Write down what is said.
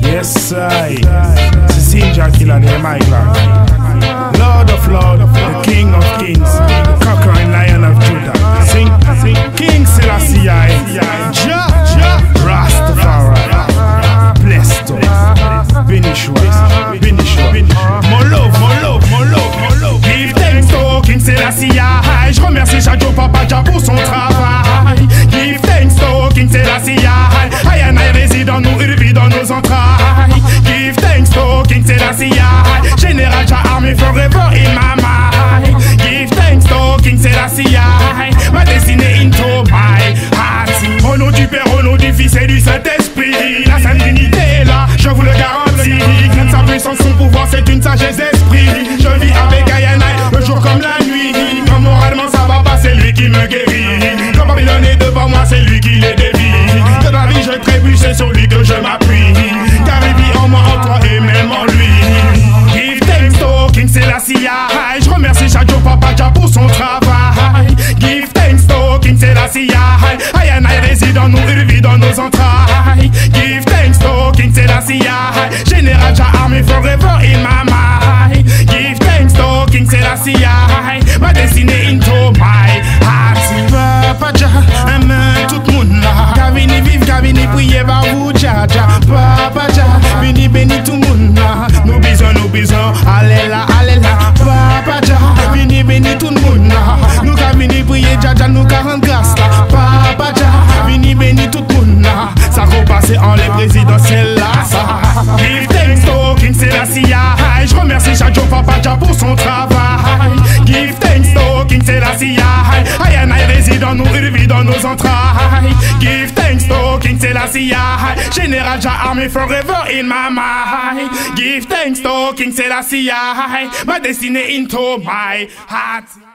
Yes, I. C'est Jackie and the mic. Lord of Lords, the King of Kings, conquering Lion of Judah. Sing, King Selassie, Jah, Rastafari, blessed us, Benishwa, mon love. Give thanks to King Selassie, je remercie Shadow Papa Jah pour son travail. Give thanks to King Selassie, I and I réside en nous, il vit dans nos entrailles. Give thanks to King Selassie, Général Jah army forever in my mind. Give thanks to King Selassie, ma destinée into my heart. Au nom du Père, au nom du Fils et du Saint-Esprit, la Sainte Trinité est là, je vous le garantis. Grâce à sa puissance, son pouvoir, c'est une sagesse d'esprit. Je vis avec I, le jour comme la nuit. Quand moralement ça va pas, c'est lui qui me guérit. Quand Babylone est devant moi, c'est lui qui les dévie. Que dans la vie je trébuche, c'est sur lui que je m'appuie. Car il vit en moi, en toi et même en lui. Give thanks to King Selassie, je remercie Shadow Papa Jah pour son travail. Give thanks to King Selassie, I and I réside en nous, il vit dans nos entrailles. Give thanks to King Selassie, Général Jah army forever in my mind. Give thanks to King Selassie, ma destinée into my heart. Papa Jah, amen tout le monde là. Kavini vive, Kavini prier par vous, Jah. Papa Jah, béni tout le monde là. Nous besoin, allez là. Papa Jah, béni tout le monde là. Nous Kavini prier, Jah, nous 40 grâce là. Papa Jah, béni tout le monde là. Ça repasse en les présidentielles là, ça. Give thanks to King Selassie, je remercie Shadow Papa Jah pour son travail. Give thanks to King Selassie, I and I réside en nous, il vit dans nos entrailles. Give thanks to King Selassie, Général Jah army forever in my mind. Give thanks to King Selassie, ma destinée into my heart.